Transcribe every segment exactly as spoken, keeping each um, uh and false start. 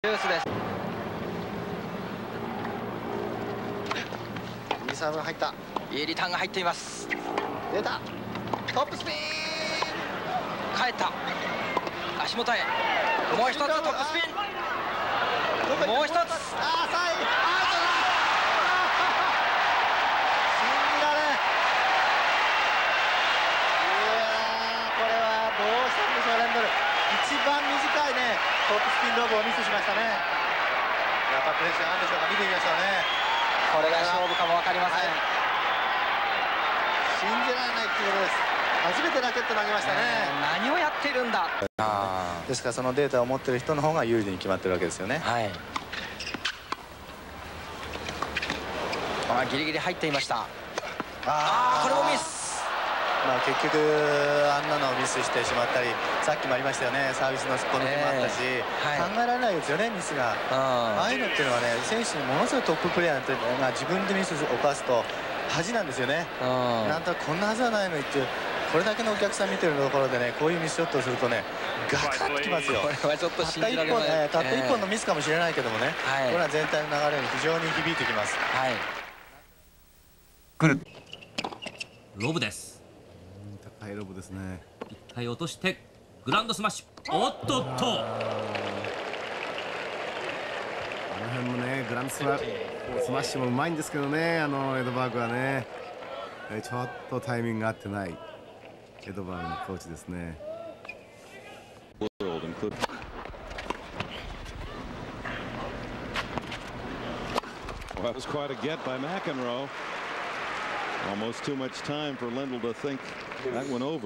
ジュースです。 いいサーブが入った。 いいリターンが入っています。 出た。トップスピン。 帰った。足元へ。もう一つトップスピン。もう一つ。ああ、さい。アウトだ。信じられん。いやー、これはどうしたんでしょう、レンドル。一番短いね、トップスピンローブをミスしましたね。 やっぱプレッシャーなんでしょうか。見てみましょうね。 これが勝負かも分かりません。はい、 信じられないっていうことです。初めてラケット投げましたね。 何をやっているんだ。 ですからそのデータを持っている人の方が有利に決まってるわけですよね。 はい。あ、ギリギリ入っていました。ああ、これもミス。 まあ結局あんなのをミスしてしまったり、さっきもありましたよね、サービスのすっぽ抜けもあったし、えーはい、考えられないですよね、ミスが。ああいうのっていうのはね、選手にものすごいトッププレーヤーが自分でミスを犯すと恥なんですよね。なんとこんなはずはないのにっていう、これだけのお客さん見てるところでね、こういうミスショットをするとね、ガカッときますよ。これはちょっと信じられない。たったいっぽんのミスかもしれないけどもね、はい、これは全体の流れに非常に響いてきます。はい。 来る。ロブです。 高いロブですね。 一回落としてグランドスマッシュ。おっとっと。あの辺もね、グランドスマッシュもうまいんですけどね、あのエドバーグはね、ちょっとタイミングが合ってないエドバーグのコーチですね。 Well, that was quite a get by McEnroe. Almost too much time for Lendl to think that went over.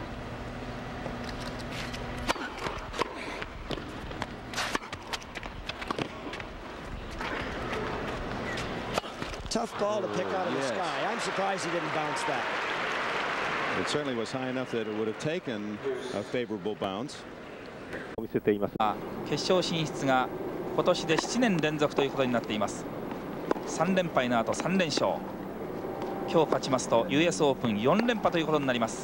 Tough ball to pick out of yes. the sky. I'm surprised he didn't bounce back. It certainly was high enough that it would have taken a favorable bounce. 決勝進出が今年でななねん連続ということになっています。さん連敗の後さん連勝。今日勝ちますと ユーエス オープンよん連覇ということになります。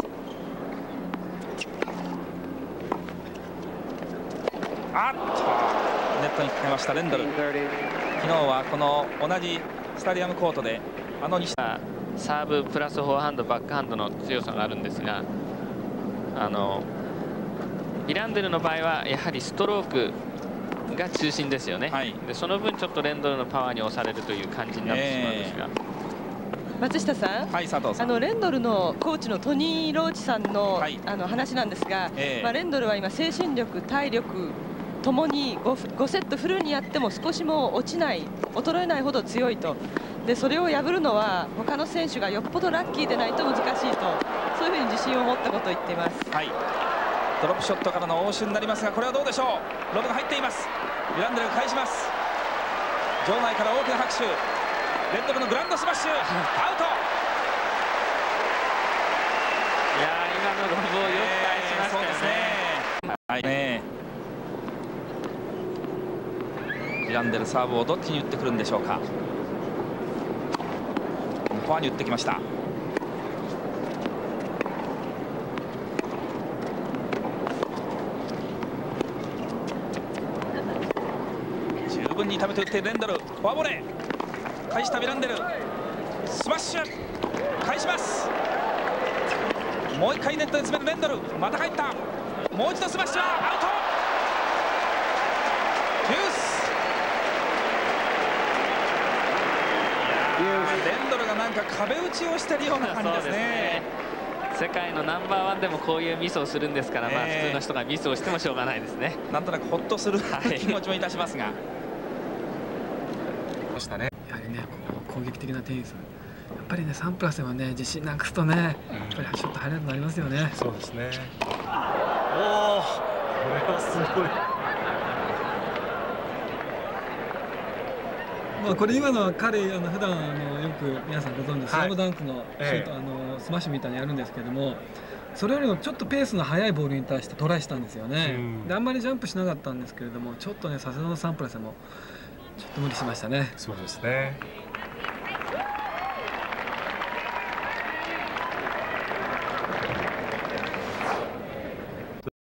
あっとネットにかけましたレンドル。昨日はこの同じスタディアムコートであの西サーブプラスフォアハンドバックハンドの強さがあるんですが、あのビランデルの場合はやはりストロークが中心ですよね。はい、でその分ちょっとレンドルのパワーに押されるという感じになってしまうんですが、 えー、松下さん、はい、佐藤さん、あのレンドルのコーチのトニー・ローチさんの、はい、あの話なんですが、えーまあ、レンドルは今精神力体力ともに 5, 5セットフルにやっても少しも落ちない衰えないほど強いと。でそれを破るのは他の選手がよっぽどラッキーでないと難しいと、そういうふうに自信を持ったことを言っています。はい、 ドロップショットからの応酬になりますが、これはどうでしょう。ロブが入っています。ビランデルが返します。場内から大きな拍手。レンドルのグランドスマッシュ、アウト。 いやー、今のロブをよく返しましたよね。そうですね。はいね。ビランデルサーブをどっちに打ってくるんでしょうか。フォアに打ってきました。十分に食べて打ってレンドル、フォアボレー返したビランデル、スマッシュ返します。もう一回ネットで詰めるレンドル、また入った。もう一度スマッシュはアウト。デュース。レンドルがなんか壁打ちをしているような感じですね。 世界のナンバーワンでもこういうミスをするんですから、えー、まあ普通の人がミスをしてもしょうがないですね。 なんとなくホッとする、はい、気持ちもいたしますが。 ましたね。やはりね、こう攻撃的なテニス、やっぱりねサンプラスではね自信なくすとね、やっぱりショット入らなくなりますよね。 そうですね。おお、これはすごい。 まあこれ今のは彼あの普段あのよく皆さんご存知スラムダンクのシュート、はい、あのスマッシュみたいにやるんですけども、それよりもちょっとペースの速いボールに対してトライしたんですよね。であんまりジャンプしなかったんですけれども、ちょっとねさすがのサンプラスもちょっと無理しましたね。 そうですね。